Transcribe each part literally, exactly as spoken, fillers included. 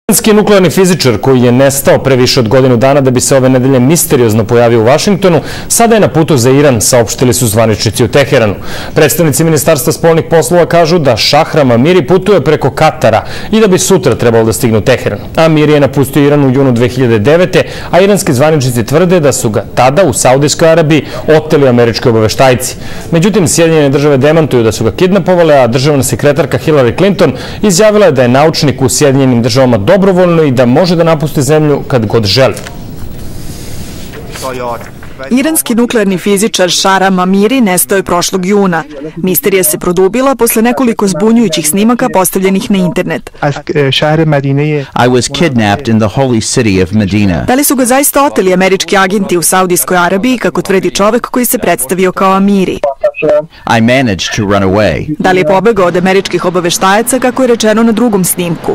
Iranski nuklearni fizičar koji je nestao pre više od godinu dana da bi se ove nedelje misteriozno pojavio u Vašingtonu, sada je na putu za Iran, saopštili su zvaničnici u Teheranu. Predstavnici Ministarstva spoljnih poslova kažu da Šahram Amiri putuje preko Katara i da bi sutra trebalo da stigne u Teheran. Amiri je napustio Iran u junu dve hiljade devete. a iranski zvaničnici tvrde da su ga tada u Saudijskoj Arabiji oteli američki obaveštajci. Međutim, Sjedinjene države demantuju da su ga kidnapovale, a državna sekretarka Hillary Clinton izjavila je da je naučnik u Sjedinjenim državama dobrovoljno i da može da napusti zemlju kad god želi. Iranski nuklearni fizičar Šahram Amiri nestao je prošlog juna. Misterija se produbila posle nekoliko zbunjujućih snimaka postavljenih na internet. I was kidnapped in the holy city of Medina. Da li su ga zaista oteli američki agenti u Saudijskoj Arabiji, kako tvrdi čovek koji se predstavio kao Amiri? I managed to run away. Da li je pobegao od američkih obaveštajaca, kako je rečeno na drugom snimku?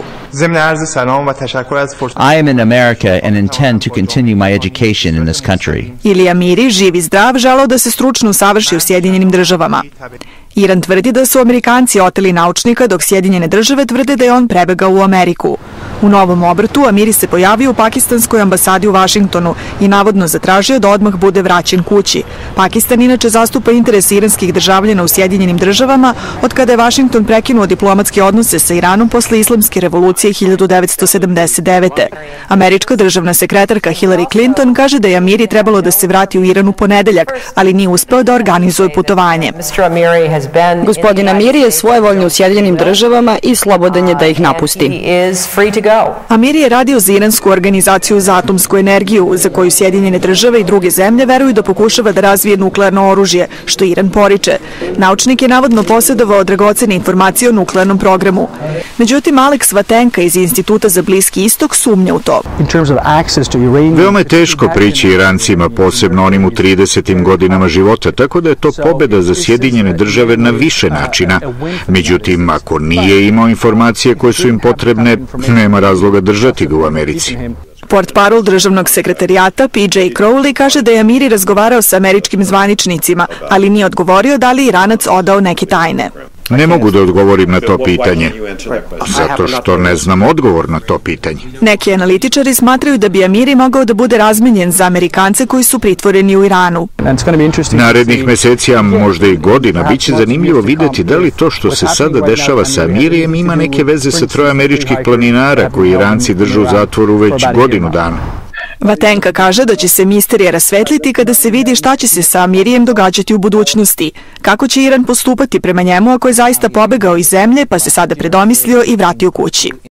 I am in America and intend to continue my education in this country. Ili Amiri, živ i zdrav, želeo da se stručno usavrši u Sjedinjenim državama. Iran tvrdi da su Amerikanci oteli naučnika, dok Sjedinjene države tvrde da je on prebegao u Ameriku. U novom obratu Amiri se pojavio u pakistanskoj ambasadi u Vašingtonu i navodno zatražio da odmah bude vraćen kući. Pakistan inače zastupa interese iranskih državljana u Sjedinjenim državama od kada je Vašington prekinuo diplomatske odnose sa Iranom posle islamske revolucije hiljadu devetsto sedamdeset devete. Američka državna sekretarka Hillary Clinton kaže da je Amiri trebalo da se vrati u Iran u ponedeljak, ali nije uspeo da organizuje putovanje. Gospodin Amiri je svojevoljno u Sjedinjenim državama i slobodan je da ih napusti. Amiri je radio za iransku organizaciju za atomsku energiju, za koju Sjedinjene države i druge zemlje veruju da pokušava da razvije nuklearno oružje, što Iran poriče. Naučnik je navodno posjedovao dragocene informacije o nuklearnom programu. Međutim, Alex Vatenka iz Instituta za Bliski istok sumnja u to. Veoma je teško prići Irancima, posebno onim u tridesetim godinama života, tako da je to pobeda za Sjedinjene države na više načina. Međutim, ako nije imao informacije koje su im potrebne, nema razloga držati ga u Americi. Portparol državnog sekretarijata P J Crowley kaže da je Amiri razgovarao sa američkim zvaničnicima, ali nije odgovorio da li Iranac odao neke tajne. Ne mogu da odgovorim na to pitanje, zato što ne znam odgovor na to pitanje. Neki analitičari smatraju da bi Amiri mogao da bude razmenjen za Amerikance koji su pritvoreni u Iranu. Narednih meseci, a možda i godina, bit će zanimljivo videti da li to što se sada dešava sa Amirijem ima neke veze sa troje američkih planinara koji Iranci drže u zatvoru već godinu dana. Vatenka kaže da će se misterija rasvetliti kada se vidi šta će se sa Amirijem događati u budućnosti. Kako će Iran postupati prema njemu ako je zaista pobegao iz zemlje pa se sada predomislio i vratio kući?